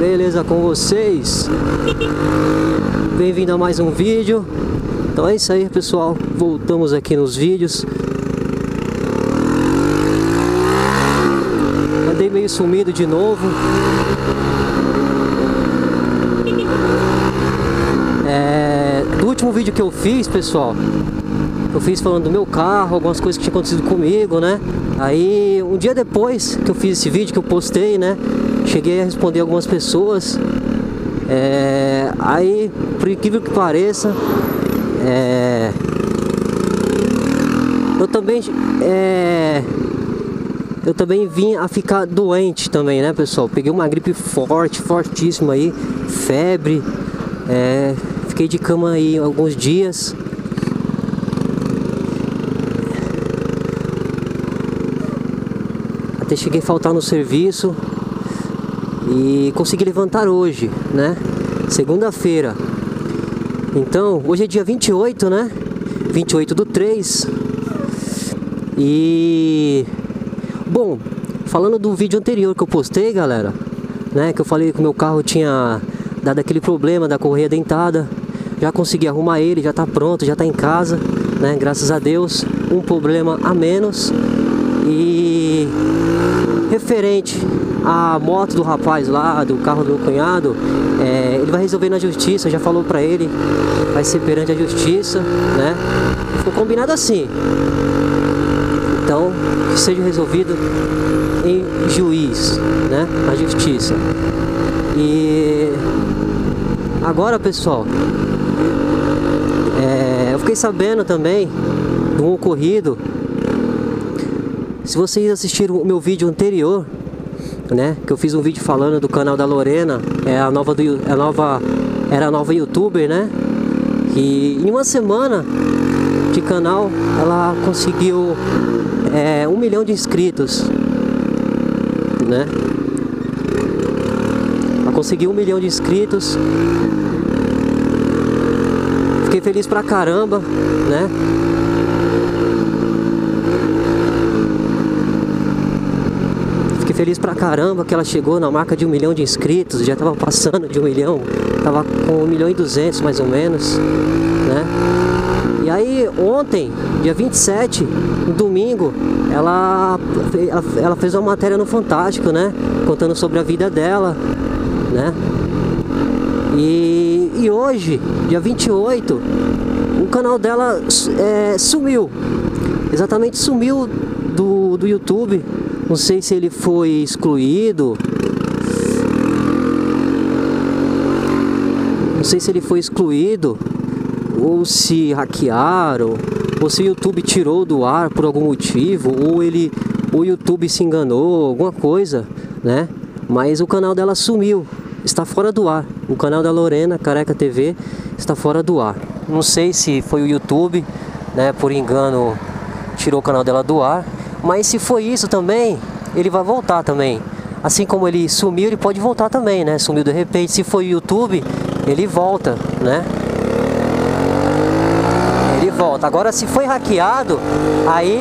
Beleza com vocês? Bem-vindo a mais um vídeo. Então é isso aí, pessoal. Voltamos aqui nos vídeos. Andei meio sumido de novo. Do último vídeo que eu fiz, pessoal, eu fiz falando do meu carro, algumas coisas que tinham acontecido comigo, né? Aí, um dia depois que eu fiz esse vídeo, que eu postei, né? Cheguei a responder algumas pessoas. Aí, por incrível que pareça, eu também vim a ficar doente também, né, pessoal? Peguei uma gripe fortíssima aí, febre, fiquei de cama aí alguns dias. Até cheguei a faltar no serviço e consegui levantar hoje, né? Segunda-feira. Então, hoje é dia 28, né? 28/3. E... bom, falando do vídeo anterior que eu postei, galera, né? Que eu falei que o meu carro tinha dado aquele problema da correia dentada. Já consegui arrumar ele, já tá pronto, já tá em casa, né? Graças a Deus, um problema a menos. E... referente à moto do rapaz lá, do carro do meu cunhado, ele vai resolver na justiça, já falou pra ele, vai ser perante a justiça, né? Ficou combinado assim. Então, que seja resolvido em juiz, né? Na justiça. E agora, pessoal, eu fiquei sabendo também de um ocorrido. Se vocês assistiram o meu vídeo anterior, né, que eu fiz um vídeo falando do canal da Lorena, era a nova youtuber, né, que em uma semana de canal ela conseguiu 1 milhão de inscritos, né, ela conseguiu 1 milhão de inscritos. Fiquei feliz pra caramba, né. Feliz pra caramba que ela chegou na marca de 1 milhão de inscritos. Já tava passando de 1 milhão, tava com 1.200.000 mais ou menos, né? E aí ontem, dia 27, no domingo, ela fez uma matéria no Fantástico, né? Contando sobre a vida dela, né? E hoje, dia 28, o canal dela sumiu. Exatamente, sumiu do YouTube. Não sei se ele foi excluído. Não sei se ele foi excluído, ou se hackearam, ou se o YouTube tirou do ar por algum motivo, ou o YouTube se enganou, alguma coisa, né? Mas o canal dela sumiu, está fora do ar. O canal da Lorena Careca TV está fora do ar. Não sei se foi o YouTube, né? Por engano, tirou o canal dela do ar. Mas se foi isso também, ele vai voltar também. Assim como ele sumiu, ele pode voltar também, né? Sumiu de repente. Se foi o YouTube, ele volta, né? Ele volta. Agora, se foi hackeado, aí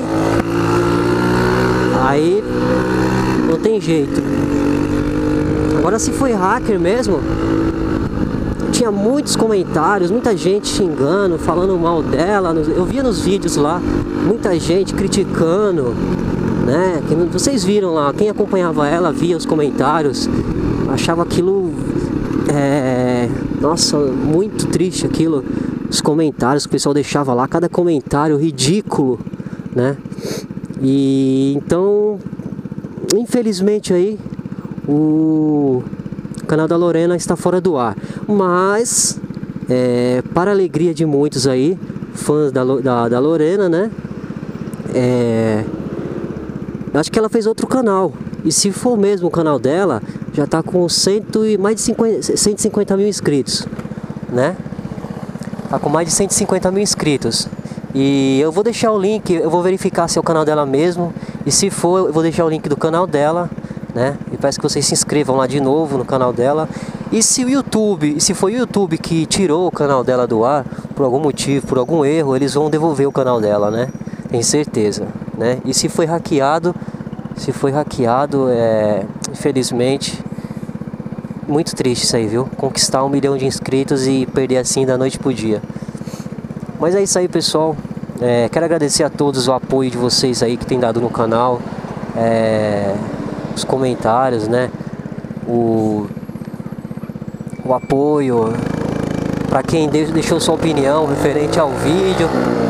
não tem jeito. Agora, se foi hacker mesmo, tinha muitos comentários, muita gente xingando, falando mal dela. Eu via nos vídeos lá, muita gente criticando, né? Vocês viram lá, quem acompanhava ela via os comentários, achava aquilo, nossa, muito triste aquilo, os comentários que o pessoal deixava lá, cada comentário ridículo, né? E então, infelizmente aí, o canal da Lorena está fora do ar. Mas, para a alegria de muitos aí, fãs da Lorena, né? Acho que ela fez outro canal. E se for mesmo o canal dela, já tá com mais de 150 mil inscritos, né? Tá com mais de 150 mil inscritos. E eu vou deixar o link, eu vou verificar se é o canal dela mesmo. E se for, eu vou deixar o link do canal dela, né? E peço que vocês se inscrevam lá de novo no canal dela. E se foi o YouTube que tirou o canal dela do ar, por algum motivo, por algum erro, eles vão devolver o canal dela, né? Tenho certeza, né? E se foi hackeado, infelizmente muito triste isso aí, viu? Conquistar 1 milhão de inscritos e perder assim da noite pro dia. Mas é isso aí, pessoal. Quero agradecer a todos o apoio de vocês aí que tem dado no canal. Os comentários, né? O apoio. Pra quem deixou sua opinião referente ao vídeo.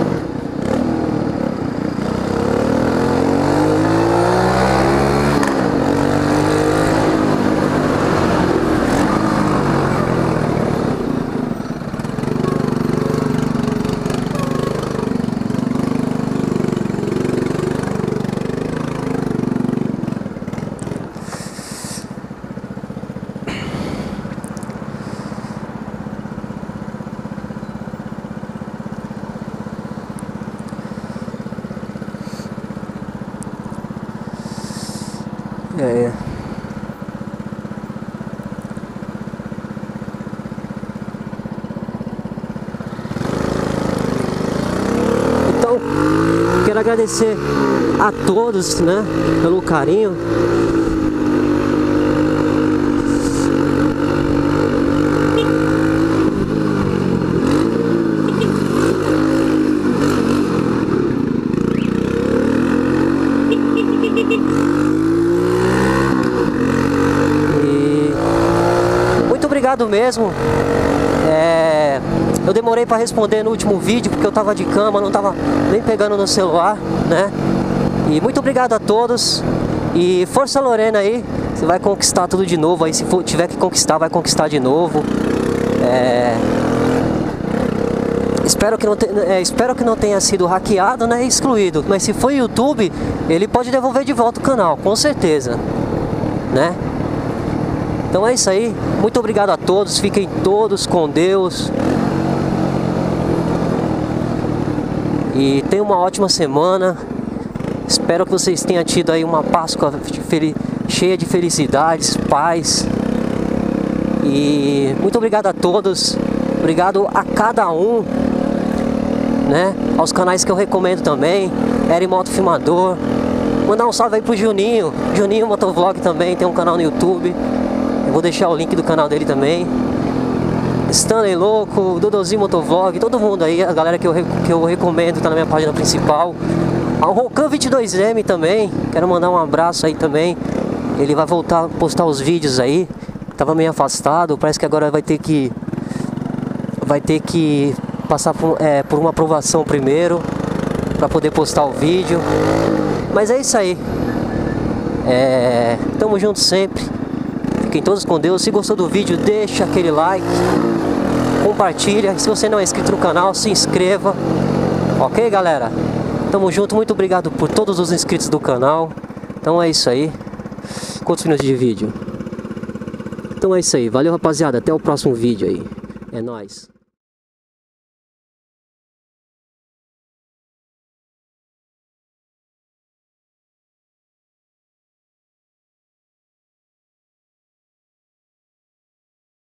Então, quero agradecer a todos, né, pelo carinho. Obrigado mesmo. Eu demorei para responder no último vídeo porque eu tava de cama, não tava nem pegando no celular, né? E muito obrigado a todos. E força, Lorena, aí. Você vai conquistar tudo de novo aí. Se tiver que conquistar, vai conquistar de novo. Espero que não tenha sido hackeado, né? Excluído. Mas se foi YouTube, ele pode devolver de volta o canal, com certeza, né? Então é isso aí, muito obrigado a todos, fiquem todos com Deus. E tenham uma ótima semana. Espero que vocês tenham tido aí uma Páscoa cheia de felicidades, paz. E muito obrigado a todos, obrigado a cada um, né? Aos canais que eu recomendo também, Eri Moto Filmador. Mandar um salve aí pro Juninho Motovlog também, tem um canal no YouTube. Eu vou deixar o link do canal dele também. Stanley Louco, Dodozinho Motovlog, todo mundo aí, a galera que eu recomendo, tá na minha página principal. Ao Rocan 22M também, quero mandar um abraço aí também. Ele vai voltar a postar os vídeos aí. Tava meio afastado, parece que agora vai ter que passar por uma aprovação primeiro para poder postar o vídeo. Mas é isso aí. Tamo junto sempre. Fiquem todos com Deus. Se gostou do vídeo, deixa aquele like, compartilha. Se você não é inscrito no canal, se inscreva. Ok, galera? Tamo junto. Muito obrigado por todos os inscritos do canal. Então é isso aí. Quantos minutos de vídeo? Então é isso aí. Valeu, rapaziada. Até o próximo vídeo aí. É nóis.